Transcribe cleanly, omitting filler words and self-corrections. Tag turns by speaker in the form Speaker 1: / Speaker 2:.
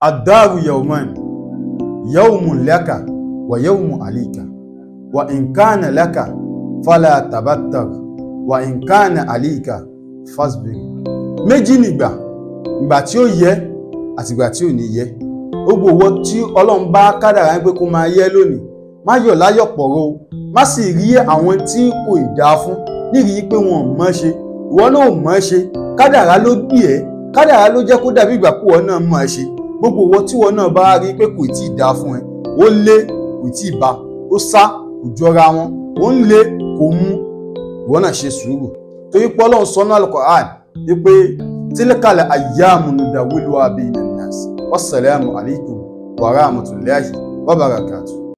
Speaker 1: الدار يومان يوم لك ويوم عليك وإن كان لك فلا تبتر وإن كان عليك فاصبر. méjì nígbà, ìgbà tí ó yẹ àti ìgbà tí ò ní yẹ. Gbogbo owó tí Ọlọ́run bá kádàrá pé kó máa yẹ lónìí, má yọ̀ láyọ̀ pọ̀rọ̀ o, má sì rí àwọn tí kò dá fún nírí pé wọn ò mọ̀ ṣe. Ìwọ náà ò mọ̀ ṣe, kádàrá ló bí ẹ, kádàrá ló jẹ́ kó dàbí ìgbà pé ìwọ náà mọ̀ ṣe. Gbogbo owó tí ìwọ náà bá rí pé kò tí ì dá fún ẹ, ó lé kò tí ì bá, ó sá kò jọra wọn, ó ń lé kò mú, ìwọ náà ṣe sùúrù. Torí pé Ọlọ́run sọ nínú Al-Qur'an wípé tilkal ayyamu nudawiluha bayna an-nas. Wassalamu alaikum wa rahmatullahi wa barakatuh.